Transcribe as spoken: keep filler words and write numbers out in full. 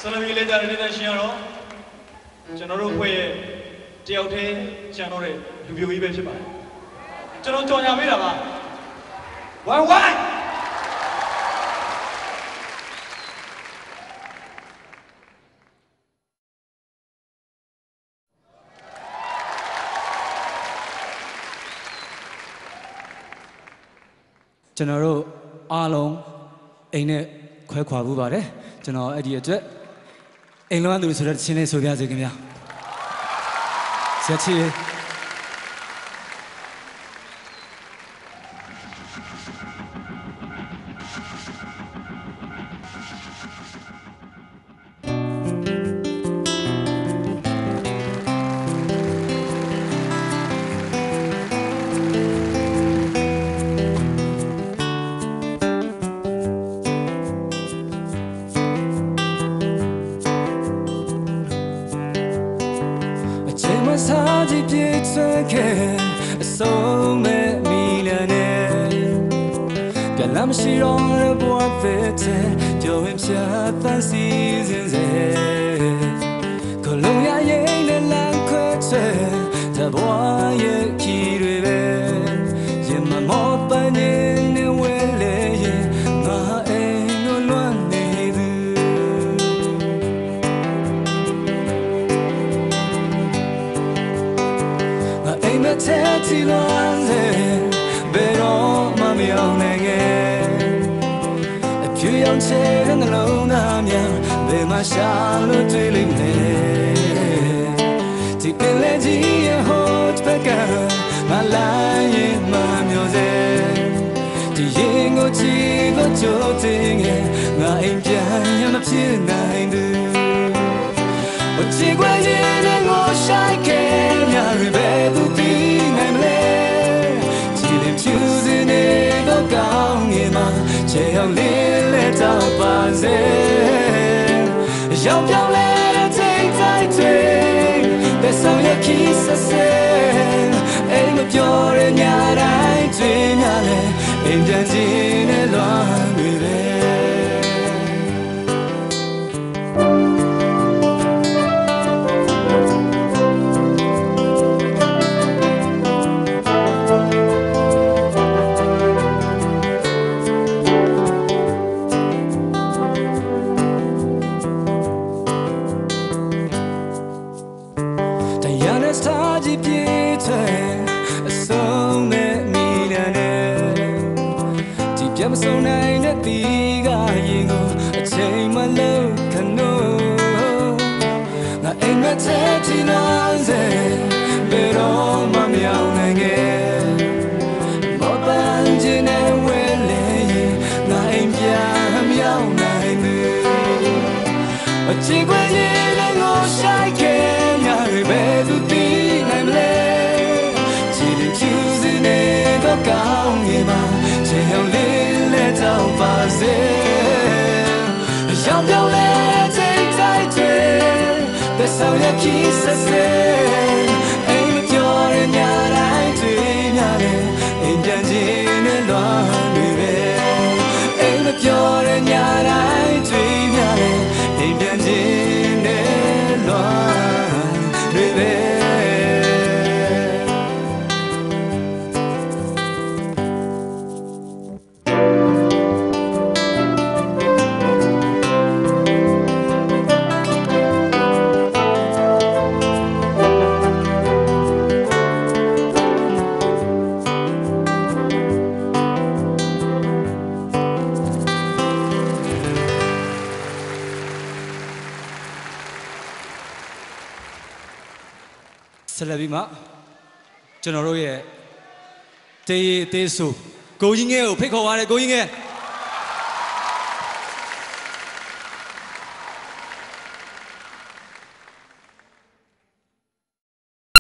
Salavi le jare de shiaroကျွန်တော်တို့ဖွဲ့ရဲ့တယောက်တည်းကျန်တော့တဲ့လူမျိုးကြီးပဲဖြစ်ပါတယ်ကျွန်တော်ကြော်ညာပေးတာပါဝိုင်းဝိုင်းကျွန်တော်တို့အားလုံးအိမ်နဲ့ခွဲခွာဘူးပါတယ်ကျွန်တော်အဲ့ဒီအတွက်အိမ်လွမ်းသူဆိုတဲ့ချင်းလေးဆိုပြစေခင်ဗျာဆက်ချီစာကြည့်ပြည့်စွက်ခဲ့အဆုံးမဲ့မီလနဲ့ကလမ်းရှိတော့တဲ့ဘဝသက်တဲ့ကြော်ရင်ဖြတ်တန်းစီစဉ်စေကလုံးရရဲ့နဲ့လမ်းခွဲချဲတဘဝရဲ့ခီတွေပဲရင်မမောပန်းနေဝဲလေရင်ငါအိမ်ကိုလွမ်းနေသူအိမ်မထဲတီလွမ်းစေဘယ်တော့မှမရောက်နိုင်ခဲ့အဖြူရောင်ချဲတဲ့နှလုံးသားများဘယ်မှာရှာလို့တွေ့လိမ့်မယ်ဒီပင်လေကြီးရဲ့ဟိုတ်ဘက်ကငါလိုက်ရင်မမျောစေဒီရင်ကိုချီကိုကြိုးတင်ခဲ့ငါအိမ်ပြန်ရမဖြစ်နိုင်ဘူးချီခွေရင်နဲ့ငိုဆိုင်ခဲ့များရပဲသူတီးနိုင်မလဲချီလင်ဖြူစင်းနေတော့ကောင်းငင်မှာချေအောင်လေးလက်တော့ပါစေရောက်ပြောင်းလဲတဲ့တိုင်းတွေတဲ့ဆောင်ရခီးဆက်ဆဲအိမ်မပြောရညတိုင်းတွေ့များလဲအိမ်ပြန်ချင်းနဲ့လွမ်းတွေပဲမဆုံးနိုင်တဲ့တီးကရင်ကိုအချိန်မလုံးခနိုးငါအိမ်မထဲတီးနာစေဘယ်တော့မှမရောက်နိုင်ခဲ့မောပန်းခြင်းနဲ့ဝဲလေငါအိမ်ပြန်မရောက်နိုင်ဘူးအချစ်ခွေရင်လည်းငိုဆိုင်ခဲ့ရရပဲသူတီးနိုင်မလဲချစ်တဲ့ကျူးစင်းနေတော့ကောင်းနေမှာချေအောင်လေးတော့ပါစေရောက်ပြောင်းလဲတဲ့တိုင်းတွေတဲ့ဆောင်ရခီးဆက်ဆဲအိမ်မပြောရညတိုင်းတွေ့များတယ်အိမ်ပြန်ချင်းနဲ့လွမ်းတွေပဲအိမ်မပြောရညတိုင်းတွေ့များတယ်အိမ်ပြန်ချင်းနဲ့လွမ်းတွေပဲဆက်လက်ပြီးမှကျွန်တော်တို့ရဲ့တေးသေးဆိုကိုကြီးငယ်ကိုဖိတ်ခေါ်ပါရစေကိုကြီးငယ်